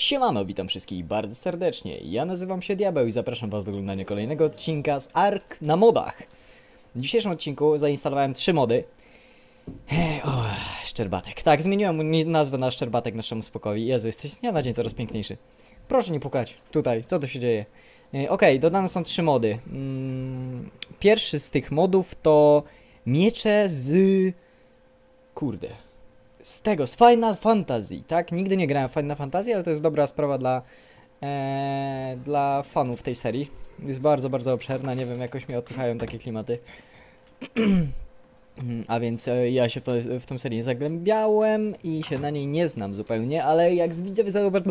Siemano, witam wszystkich bardzo serdecznie. Ja nazywam się Diabeł i zapraszam was do oglądania kolejnego odcinka z Ark na modach. W dzisiejszym odcinku zainstalowałem 3 mody. Szczerbatek. Tak, zmieniłem nazwę na Szczerbatek naszemu spokoju. Jezu, jesteś z dnia na dzień coraz piękniejszy. Proszę nie pukać. Tutaj, co tu się dzieje? Okej, dodane są 3 mody. Pierwszy z tych modów to miecze z... Kurde... z Final Fantasy, tak? Nigdy nie grałem w Final Fantasy, ale to jest dobra sprawa dla fanów tej serii. Jest bardzo, bardzo obszerna, nie wiem, jakoś mnie odpychają takie klimaty. A więc ja się w tą serię zagłębiałem i się na niej nie znam zupełnie, ale jak widzowie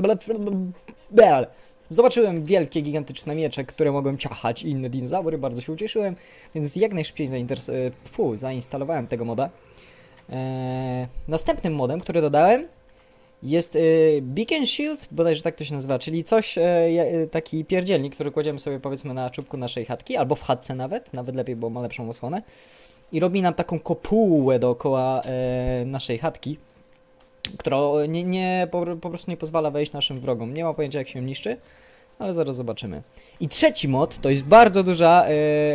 zobaczyłem wielkie, gigantyczne miecze, które mogłem ciachać i inne dinozaury, bardzo się ucieszyłem, więc jak najszybciej zainstalowałem tego moda. Następnym modem, który dodałem, jest Beacon Shield, bodajże tak to się nazywa, czyli coś, taki pierdzielnik, który kładziemy sobie powiedzmy na czubku naszej chatki, albo w chatce nawet lepiej, bo ma lepszą osłonę i robi nam taką kopułę dookoła naszej chatki, która po prostu nie pozwala wejść naszym wrogom. Nie ma pojęcia, jak się niszczy, ale zaraz zobaczymy. I trzeci mod to jest bardzo duża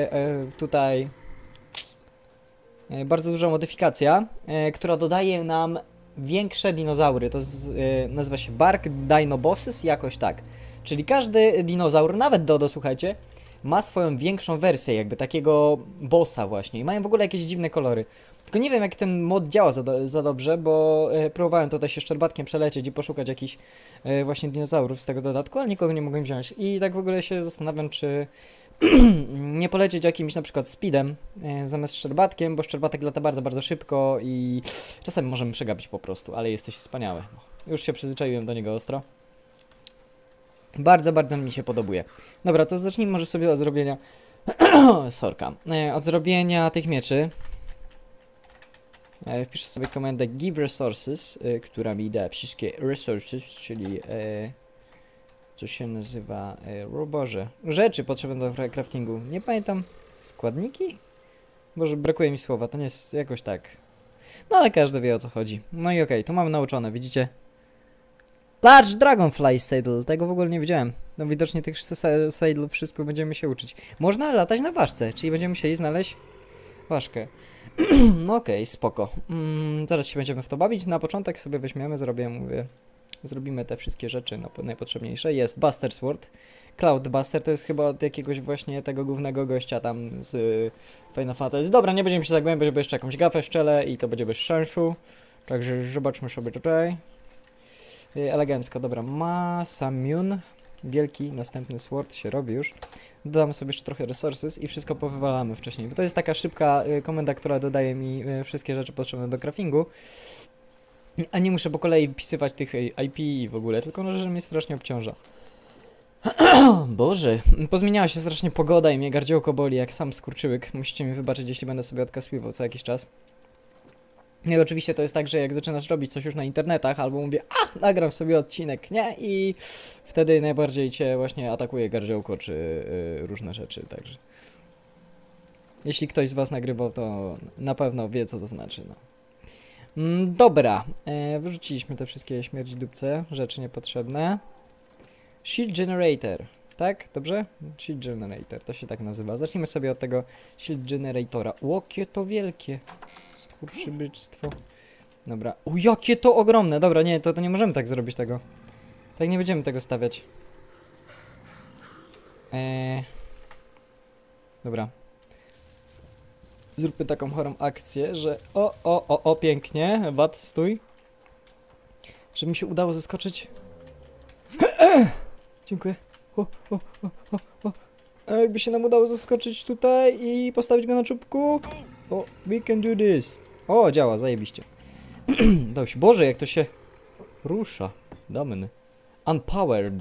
bardzo duża modyfikacja, która dodaje nam większe dinozaury. To nazywa się Bark Dino Bosses, jakoś tak. Czyli każdy dinozaur, nawet Dodo, słuchajcie, ma swoją większą wersję, jakby takiego bossa właśnie. I mają w ogóle jakieś dziwne kolory. Tylko nie wiem, jak ten mod działa za dobrze, bo próbowałem tutaj się szczerbatkiem przelecieć i poszukać jakichś właśnie dinozaurów z tego dodatku, ale nikogo nie mogłem wziąć. I tak w ogóle się zastanawiam, czy nie polecieć jakimś na przykład speedem zamiast szczerbatkiem, bo szczerbatek lata bardzo, bardzo szybko i czasem możemy przegapić po prostu, ale jesteś wspaniały. Już się przyzwyczaiłem do niego ostro. Bardzo, bardzo mi się podobuje. Dobra, to zacznijmy może sobie od zrobienia sorka, od zrobienia tych mieczy. Wpiszę sobie komendę give resources, która mi da wszystkie resources, czyli co się nazywa, o Boże, rzeczy potrzebne do craftingu. Nie pamiętam, składniki? Boże, brakuje mi słowa, to nie jest jakoś tak. No ale każdy wie, o co chodzi. No i okej, tu mamy nauczone, widzicie? Large Dragonfly Saddle, tego w ogóle nie widziałem. No widocznie tych saddle wszystko będziemy się uczyć. Można latać na ważce, czyli będziemy musieli znaleźć ważkę. No okej, spoko. Zaraz się będziemy w to bawić. Na początek sobie weźmiemy, zrobimy te wszystkie rzeczy najpotrzebniejsze. Jest Buster Sword. Cloud Buster to jest chyba od jakiegoś właśnie tego głównego gościa tam z Final Fantasy. Dobra, nie będziemy się zagłębiać, bo jeszcze jakąś gafę szczelę i to będzie bez sensu. Także zobaczmy sobie tutaj. Elegancko, dobra. Masamune. Wielki, następny sword się robi już. Dodamy sobie jeszcze trochę resources i wszystko powywalamy wcześniej. Bo to jest taka szybka komenda, która dodaje mi wszystkie rzeczy potrzebne do craftingu. A nie muszę po kolei wpisywać tych IP i w ogóle, tylko że mnie strasznie obciąża. Boże, pozmieniała się strasznie pogoda i mnie gardziołko boli jak sam skurczyłyk. Musicie mi wybaczyć, jeśli będę sobie odkasływał co jakiś czas. No i oczywiście to jest tak, że jak zaczynasz robić coś już na internetach, albo mówię, nagram sobie odcinek, nie? I wtedy najbardziej cię właśnie atakuje gardziołko, czy różne rzeczy, także... Jeśli ktoś z was nagrywał, to na pewno wie, co to znaczy, no. Dobra, wyrzuciliśmy te wszystkie śmierdzidupce, rzeczy niepotrzebne. Shield Generator, tak? Dobrze? Shield Generator, to się tak nazywa. Zacznijmy sobie od tego Shield Generatora. Jakie to wielkie! Skurczybyczstwo. Dobra. Jakie to ogromne! Dobra, nie, to nie możemy tak zrobić tego. Tak nie będziemy tego stawiać. Dobra. Zróbmy taką chorą akcję, że pięknie. Wat, stój. Żeby mi się udało zeskoczyć. Dziękuję. Jakby się nam udało zaskoczyć tutaj i postawić go na czubku. We can do this. Działa, zajebiście. Dość. Boże, jak to się rusza. Domny. Unpowered.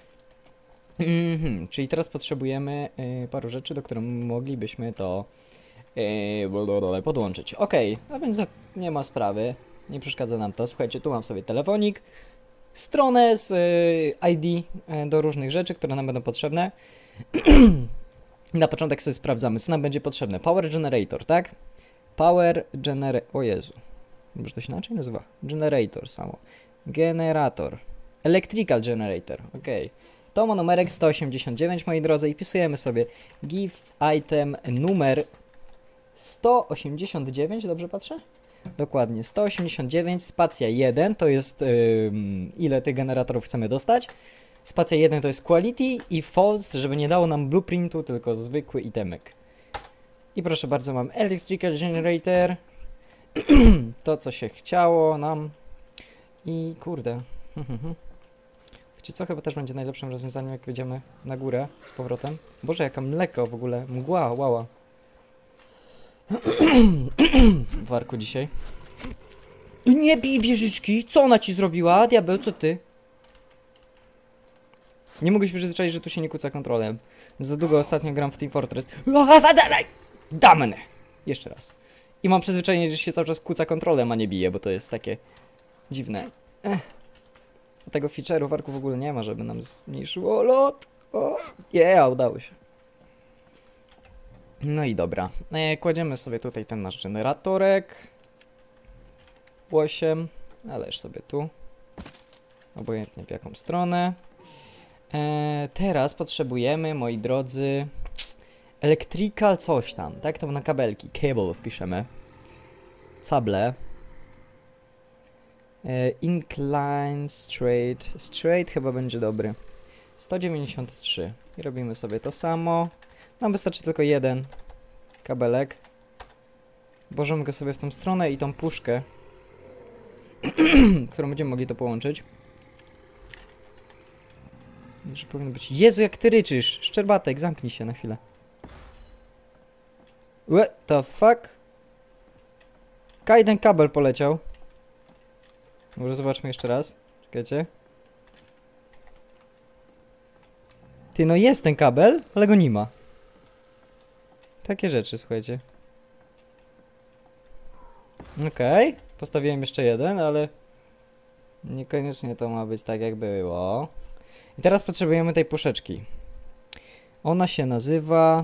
Czyli teraz potrzebujemy paru rzeczy, do których moglibyśmy to podłączyć. Okej, a więc nie ma sprawy. Nie przeszkadza nam to. Słuchajcie, tu mam sobie telefonik. Stronę z ID do różnych rzeczy, które nam będą potrzebne. Na początek sobie sprawdzamy, co nam będzie potrzebne. Power Generator, tak? Power Generator... O Jezu. Może to się inaczej nazywa? Generator samo. Generator. Electrical Generator, okej. To ma numerek 189, moi drodzy, i pisujemy sobie give item numer 189, dobrze patrzę? Dokładnie, 189, spacja 1 to jest ile tych generatorów chcemy dostać. Spacja 1 to jest quality i false, żeby nie dało nam blueprintu, tylko zwykły itemek. I proszę bardzo, mam electrical generator. To, co się chciało nam. I kurde. Wiecie co? Chyba też będzie najlepszym rozwiązaniem, jak wyjdziemy na górę z powrotem. Boże, jaka mleko w ogóle. Mgła, łała. W warku dzisiaj. Nie bij wieżyczki! Co ona ci zrobiła? Diabeł, co ty? Nie mogę się przyzwyczaić, że tu się nie kłóca kontrolem. Za długo ostatnio gram w Team Fortress. Damn! Jeszcze raz. I mam przyzwyczajenie, że się cały czas kłóca kontrolem, a nie bije, bo to jest takie dziwne. Tego feature'u w arku w ogóle nie ma, żeby nam zmniejszyło lot. O, udało się. No i dobra. Kładziemy sobie tutaj ten nasz generatorek. 8. Ależ sobie tu. Obojętnie w jaką stronę. Teraz potrzebujemy, moi drodzy, electrical coś tam, tak? To na kabelki. Cable wpiszemy. Cable. Incline, straight. Straight chyba będzie dobry. 193. I robimy sobie to samo. Nam wystarczy tylko jeden kabelek. Włożymy go sobie w tą stronę i tą puszkę, którą będziemy mogli to połączyć. Że powinno być... Jezu, jak ty ryczysz! Szczerbatek, zamknij się na chwilę. What the fuck? Jeden kabel poleciał. Może zobaczmy jeszcze raz. Czekajcie. Ty, no jest ten kabel, ale go nie ma. Takie rzeczy, słuchajcie. Okej. Postawiłem jeszcze jeden, ale... niekoniecznie to ma być tak, jak było. I teraz potrzebujemy tej puszeczki. Ona się nazywa...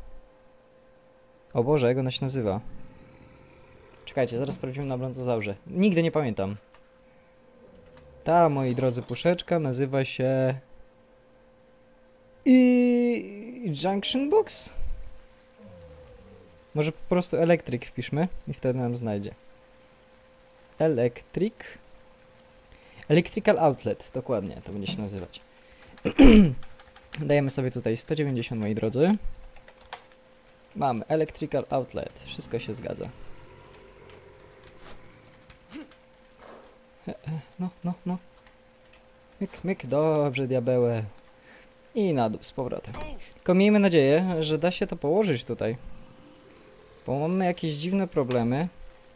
O Boże, jak ona się nazywa? Czekajcie, zaraz sprawdzimy na Brontozaurze. Nigdy nie pamiętam. Ta, moi drodzy, puszeczka nazywa się... Junction Box? Może po prostu Electric wpiszmy i wtedy nam znajdzie. Electrical Outlet, dokładnie, to będzie się nazywać. Dajemy sobie tutaj 190, moi drodzy. Mamy Electrical Outlet, wszystko się zgadza. No. Myk, dobrze, diabełe. I na dół z powrotem. Tylko miejmy nadzieję, że da się to położyć tutaj. Bo mamy jakieś dziwne problemy.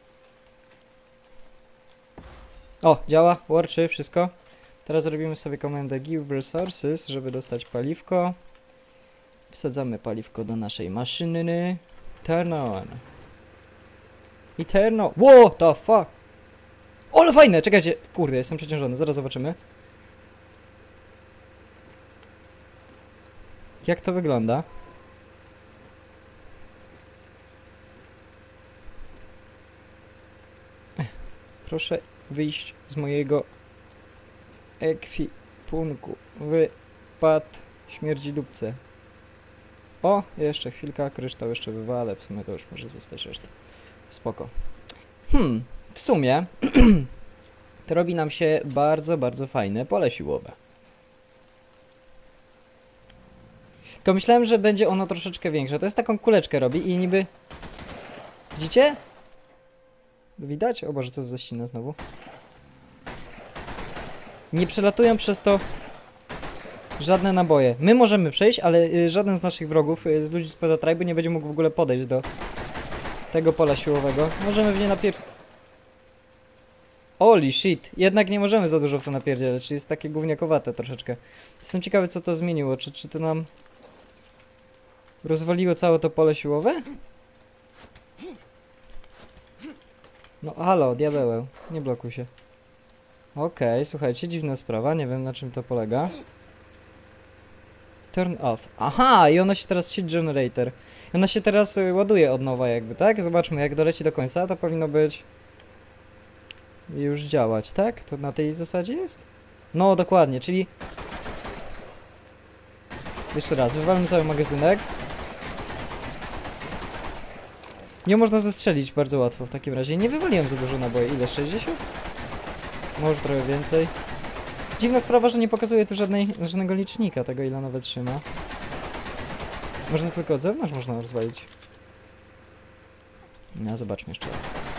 O, działa, warczy, wszystko. Teraz robimy sobie komendę give resources, żeby dostać paliwko. Wsadzamy paliwko do naszej maszyny. Turn on. I turn on. What the fuck? O, ale fajne, czekajcie. Kurde, jestem przeciążony, zaraz zobaczymy. Jak to wygląda? Proszę wyjść z mojego ekwipunku. Wypad śmierdzi dupce. O, jeszcze chwilka, kryształ jeszcze wywalę, w sumie to już może zostać reszta. Spoko. W sumie to robi nam się bardzo, bardzo fajne pole siłowe. Tylko myślałem, że będzie ono troszeczkę większe. To jest taką kuleczkę robi i niby... Widzicie? Widać? O Boże, co za ścina znowu. Nie przelatują przez to żadne naboje. My możemy przejść, ale żaden z naszych wrogów, z ludzi spoza tribu, nie będzie mógł w ogóle podejść do tego pola siłowego. Możemy w nie Holy shit. Jednak nie możemy za dużo w to napierdzielać, czyli jest takie gówniakowate troszeczkę. Jestem ciekawy, co to zmieniło. Czy to nam rozwaliło całe to pole siłowe? No halo, diabeł, nie blokuj się. Okej, słuchajcie, dziwna sprawa, nie wiem na czym to polega. Turn off. Aha, i ona się teraz sheet generator. Ona się teraz ładuje od nowa jakby, tak? Zobaczmy, jak doleci do końca, to powinno być... już działać, tak? To na tej zasadzie jest? No, dokładnie, czyli... Jeszcze raz, wywalmy cały magazynek. Nie można zestrzelić bardzo łatwo w takim razie. Nie wywaliłem za dużo naboi. Ile? 60? Może trochę więcej. Dziwna sprawa, że nie pokazuje tu żadnego licznika tego, ile nawet trzyma. Można tylko od zewnątrz można rozwalić. No, zobaczmy jeszcze raz.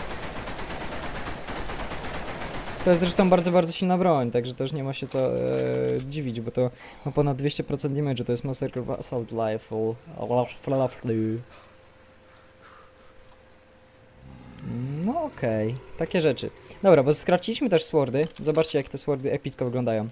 To jest zresztą bardzo, bardzo silna broń, także też nie ma się co dziwić, bo to ma ponad 200% damage'u, to jest Massacre Assault Rifle. No okej, takie rzeczy. Dobra, bo skrawciliśmy też swordy. Zobaczcie, jak te swordy epicko wyglądają.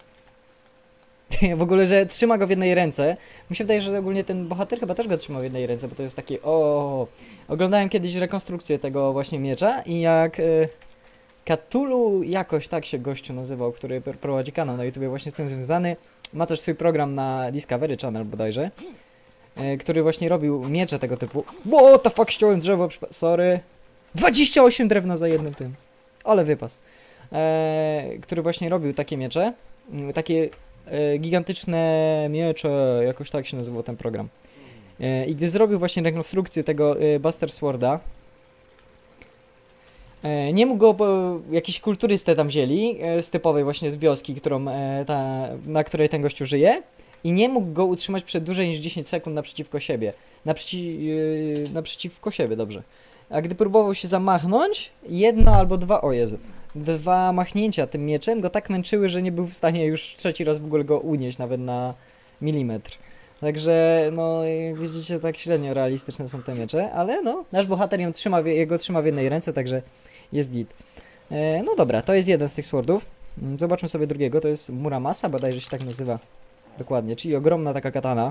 W ogóle, że trzyma go w jednej ręce. Mi się wydaje, że ogólnie ten bohater chyba też go trzyma w jednej ręce, bo to jest takie o. Oglądałem kiedyś rekonstrukcję tego właśnie miecza i jak Cthulhu jakoś tak się gościu nazywał, który prowadzi kanał na YouTube właśnie z tym związany. Ma też swój program na Discovery Channel bodajże, który właśnie robił miecze tego typu. What the fuck, ściąłem drzewo, sorry. 28 drewna za jednym tym. Ale wypas. Który właśnie robił takie miecze. Takie gigantyczne miecze, jakoś tak się nazywał ten program. I gdy zrobił właśnie rekonstrukcję tego Buster Sworda, nie mógł go, bo jakiś kulturystę tam wzięli, z typowej właśnie z wioski, na której ten gościu żyje, i nie mógł go utrzymać przed dłużej niż 10 sekund naprzeciwko siebie. Naprzeciwko siebie, dobrze. A gdy próbował się zamachnąć, jedno albo dwa, o Jezu, dwa machnięcia tym mieczem go tak męczyły, że nie był w stanie już trzeci raz w ogóle go unieść, nawet na milimetr. Także, no, jak widzicie, tak średnio realistyczne są te miecze, ale no, nasz bohater jego trzyma w jednej ręce, także jest git. No dobra, to jest jeden z tych swordów. Zobaczmy sobie drugiego, to jest Muramasa, bodajże się tak nazywa. Dokładnie, czyli ogromna taka katana.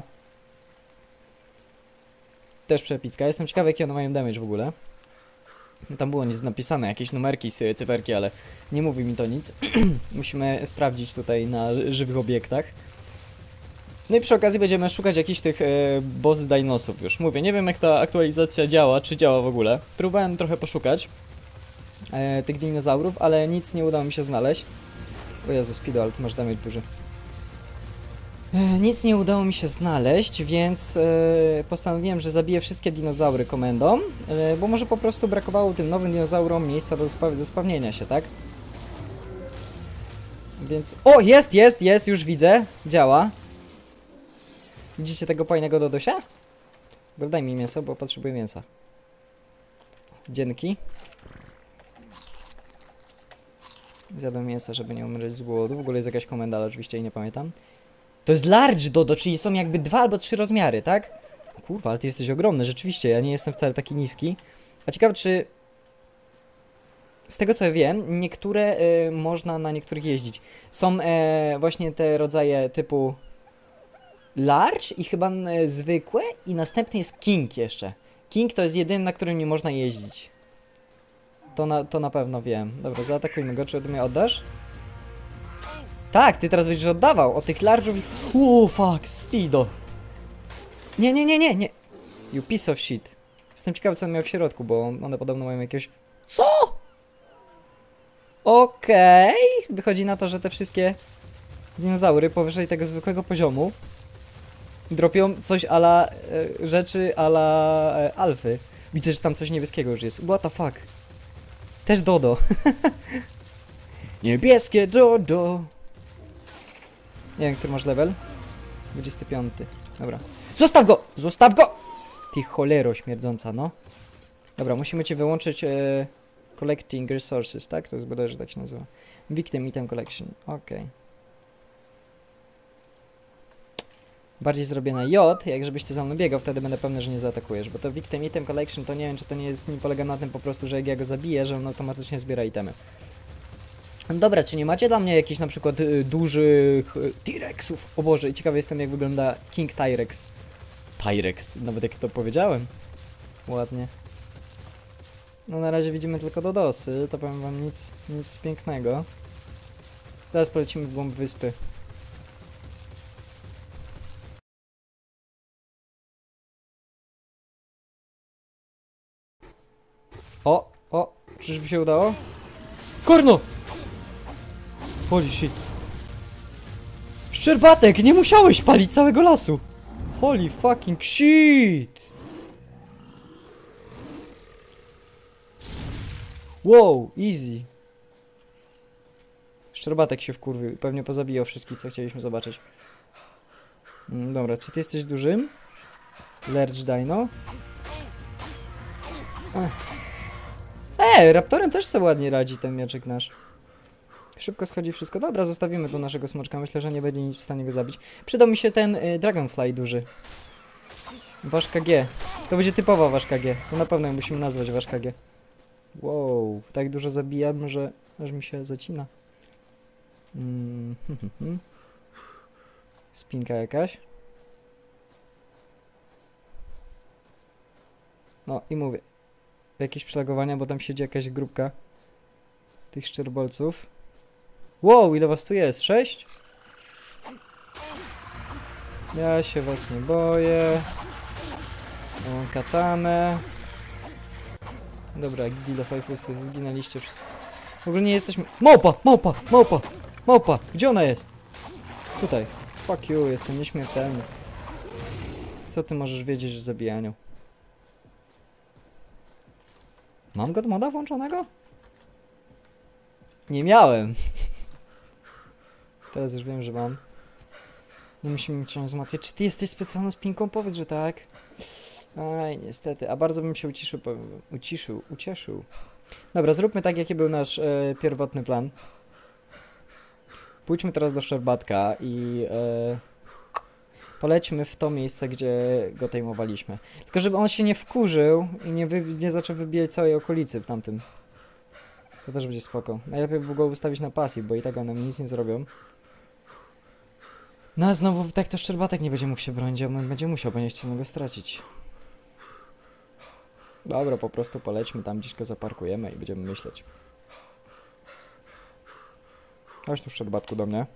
Też przepicka. Jestem ciekawy, jaki one mają damage w ogóle. Tam było nic napisane, jakieś numerki, cyferki, ale nie mówi mi to nic. Musimy sprawdzić tutaj na żywych obiektach. No i przy okazji będziemy szukać jakichś tych boss dinosów już. Mówię, nie wiem jak ta aktualizacja działa, czy działa w ogóle. Próbowałem trochę poszukać tych dinozaurów, ale nic nie udało mi się znaleźć. O Jezu, Speedo, ale ty masz damage duży. Nic nie udało mi się znaleźć, więc postanowiłem, że zabiję wszystkie dinozaury komendą, bo może po prostu brakowało tym nowym dinozaurom miejsca do zespawnienia się, tak? Więc... O, jest, już widzę, działa. Widzicie tego fajnego Dodosia? Daj mi mięso, bo potrzebuję mięsa. Dzięki. Zjadłem mięso, żeby nie umrzeć z głodu. W ogóle jest jakaś komenda, ale oczywiście jej nie pamiętam. To jest large Dodo, czyli są jakby 2 albo 3 rozmiary, tak? Kurwa, ale ty jesteś ogromny, rzeczywiście, ja nie jestem wcale taki niski. A ciekawe, czy... Z tego co wiem, niektóre można na niektórych jeździć. Są właśnie te rodzaje typu large i chyba zwykłe i następny jest king jeszcze. King to jest jedyny, na którym nie można jeździć. To na pewno wiem. Dobra, zaatakujmy go, czy ty mnie oddasz? Tak, ty teraz będziesz oddawał o tych large'ów. Fuck, Speedo. Nie. You piece of shit. Jestem ciekawy, co on miał w środku, bo one podobno mają jakieś... Co? Okej. Wychodzi na to, że te wszystkie dinozaury powyżej tego zwykłego poziomu dropią coś ala rzeczy ala alfy. Widzę, że tam coś niebieskiego już jest. What the fuck? Też Dodo. Niebieskie Dodo. Nie wiem, który masz level? 25. Dobra. Zostaw go! Zostaw go! Ty cholero śmierdząca, no. Dobra, musimy cię wyłączyć Collecting Resources, tak? To jest bodajże, że tak się nazywa. Victim Item Collection. Okej. Bardziej zrobię na J, jak żebyś ty za mną biegał, wtedy będę pewny, że nie zaatakujesz. Bo to Victim Item Collection, to nie wiem, czy to nie jest, nie polega na tym po prostu, że jak ja go zabiję, że on automatycznie zbiera itemy. Dobra, czy nie macie dla mnie jakichś na przykład dużych T-Rexów? O Boże, ciekawy jestem, jak wygląda King T-Rex. T-Rex, nawet jak to powiedziałem. Ładnie. No na razie widzimy tylko Dodosy, to powiem wam nic pięknego. Teraz polecimy w głąb wyspy. O, czyżby się udało? Korno! Holy shit. Szczerbatek, nie musiałeś palić całego lasu! Holy fucking shit! Wow, easy. Szczerbatek się wkurwił. Pewnie pozabijał wszystkich, co chcieliśmy zobaczyć. Dobra, czy ty jesteś dużym? Lerch Dino? Raptorem też sobie ładnie radzi ten mieczek nasz. Szybko schodzi wszystko. Dobra, zostawimy tu naszego smoczka. Myślę, że nie będzie nic w stanie go zabić. Przydał mi się ten Dragonfly duży. Ważka G. To będzie typowa ważka G. To na pewno ją musimy nazwać ważka G. Wow, tak dużo zabijam, że aż mi się zacina. Spinka jakaś. No i mówię. Jakieś przelagowania, bo tam siedzi jakaś grupka tych szczerbolców. Wow, ile was tu jest? 6? Ja się was nie boję. Mam katanę. Dobra, Gildo Fajfusy, zginęliście wszyscy. W ogóle nie jesteśmy... Małpa! Małpa! Małpa! Małpa! Gdzie ona jest? Tutaj. Fuck you, jestem nieśmiertelny. Co ty możesz wiedzieć o zabijaniu? Mam God moda włączonego? Nie miałem. Teraz już wiem, że mam. Nie musimy mi cię zmartwić. Czy ty jesteś specjalną spinką? Powiedz, że tak. Aj, niestety. A bardzo bym się ucieszył. Dobra, zróbmy tak, jaki był nasz pierwotny plan. Pójdźmy teraz do Szczerbatka i polećmy w to miejsce, gdzie go tejmowaliśmy. Tylko żeby on się nie wkurzył i nie zaczął wybijać całej okolicy w tamtym. To też będzie spoko. Najlepiej by go ustawić na pasji, bo i tak one mi nic nie zrobią. No a znowu tak to Szczerbatek nie będzie mógł się bronić, a on będzie musiał, bo nie chciał go stracić. Dobra, po prostu polećmy tam, gdzieś go zaparkujemy i będziemy myśleć. Chodź tu Szczerbatku do mnie.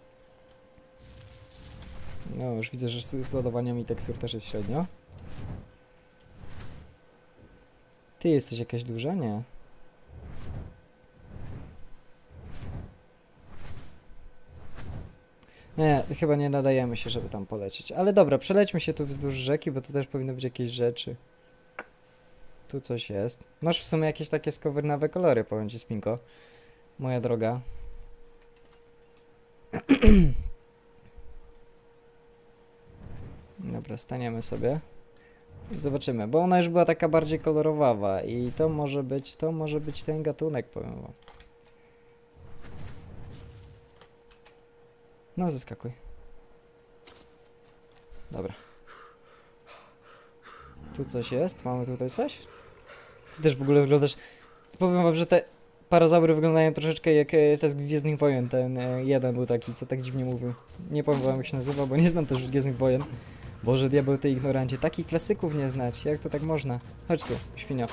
No, już widzę, że z ładowaniami tekstur też jest średnio. Ty jesteś jakaś duża? Nie. Nie, chyba nie nadajemy się, żeby tam polecieć. Ale dobra, przelećmy się tu wzdłuż rzeki, bo tu też powinny być jakieś rzeczy. Tu coś jest. Masz w sumie jakieś takie skowyrnawe kolory, powiem ci, Spinko. Moja droga. Dobra, staniemy sobie. Zobaczymy, bo ona już była taka bardziej kolorowawa i to może być ten gatunek, powiem wam. No, zeskakuj. Dobra. Tu coś jest? Mamy tutaj coś? Ty też w ogóle wyglądasz... Powiem wam, że te parazaury wyglądają troszeczkę jak te z Gwiezdnych Wojen. Ten jeden był taki, co tak dziwnie mówił. Nie powiem wam, jak się nazywa, bo nie znam też Gwiezdnych Wojen. Boże, diabeł, ty ignorancie. Takich klasyków nie znać. Jak to tak można? Chodź tu, świnio.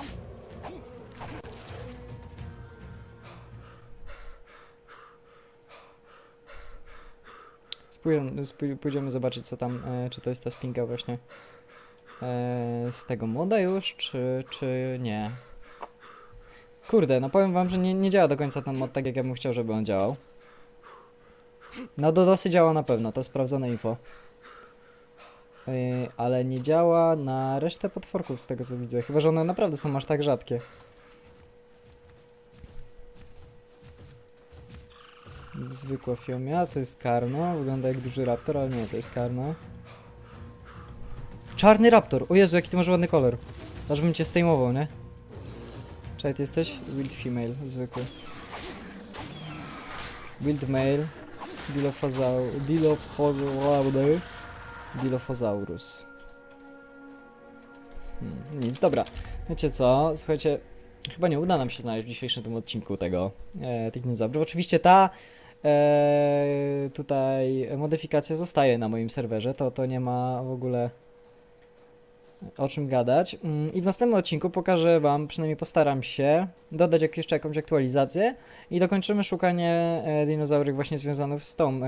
Pójdziemy zobaczyć, co tam, czy to jest ta spinka właśnie z tego moda już, czy nie. Kurde, no powiem wam, że nie działa do końca ten mod tak, jak ja bym chciał, żeby on działał. No DOSy działa na pewno, to sprawdzone info. Ale nie działa na resztę potworków z tego co widzę, chyba że one naprawdę są aż tak rzadkie. Zwykła fiomia, to jest karno, wygląda jak duży raptor, ale nie, to jest karno. Czarny raptor, o Jezu, jaki ty masz ładny kolor. Aż bym cię zdejmował, nie? Czekaj, ty jesteś? Wild female, zwykły. Wild male, Dilophosaurus. Nic, dobra. Wiecie co, słuchajcie, chyba nie uda nam się znaleźć w dzisiejszym tym odcinku tych dinozaurów. Oczywiście ta tutaj modyfikacja zostaje na moim serwerze, to nie ma w ogóle o czym gadać. I w następnym odcinku pokażę wam, przynajmniej postaram się, dodać jeszcze jakąś aktualizację i dokończymy szukanie dinozaurów właśnie związanych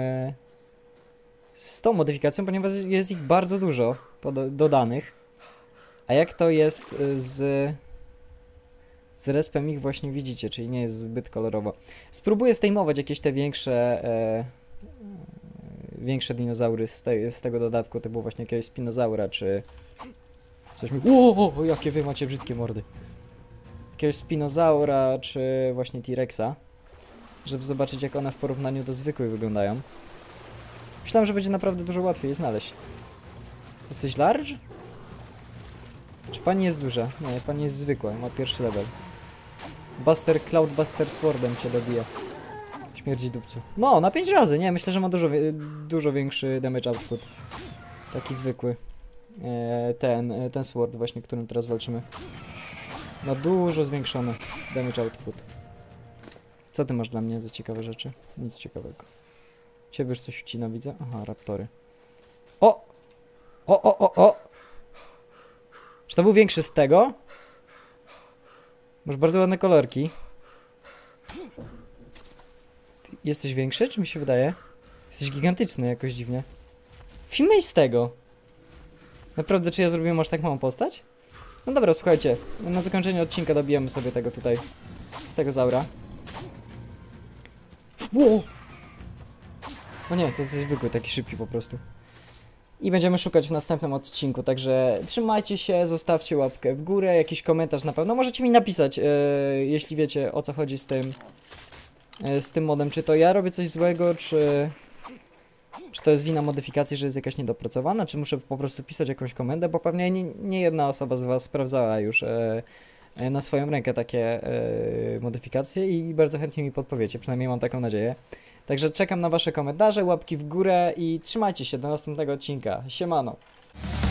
z tą modyfikacją, ponieważ jest ich bardzo dużo dodanych. A jak to jest z respem ich właśnie widzicie, czyli nie jest zbyt kolorowo. Spróbuję zdejmować jakieś te większe większe dinozaury z tego dodatku, to było właśnie jakiegoś spinozaura, czy coś mi... O, jakie wy macie brzydkie mordy. Jakiegoś spinozaura, czy właśnie T-Rexa, żeby zobaczyć, jak one w porównaniu do zwykłych wyglądają. Myślałem, że będzie naprawdę dużo łatwiej je znaleźć. Jesteś large? Czy pani jest duża? Nie, pani jest zwykła, ma pierwszy level. Cloudbuster Swordem cię dobije. Śmierdzi dupcu. No, na 5 razy, nie? Myślę, że ma dużo większy damage output. Taki zwykły. Ten sword właśnie, którym teraz walczymy. Ma dużo zwiększony damage output. Co ty masz dla mnie za ciekawe rzeczy? Nic ciekawego. Ciebie już coś wcina, widzę. Aha, raptory. O! O! Czy to był większy z tego? Masz bardzo ładne kolorki. Ty jesteś większy, czy mi się wydaje? Jesteś gigantyczny jakoś dziwnie. Filmej z tego. Naprawdę, czy ja zrobiłem aż tak małą postać? No dobra, słuchajcie. Na zakończenie odcinka dobijemy sobie tego tutaj. Z tego zaura. Wow! O nie, to jest zwykły, taki szybki po prostu. I będziemy szukać w następnym odcinku, także trzymajcie się, zostawcie łapkę w górę, jakiś komentarz na pewno. Możecie mi napisać, jeśli wiecie, o co chodzi z tym modem. Czy to ja robię coś złego, czy to jest wina modyfikacji, że jest jakaś niedopracowana, czy muszę po prostu pisać jakąś komendę, bo pewnie nie jedna osoba z was sprawdzała już na swoją rękę takie modyfikacje i bardzo chętnie mi podpowiecie, przynajmniej mam taką nadzieję. Także czekam na wasze komentarze, łapki w górę i trzymajcie się do następnego odcinka. Siemano!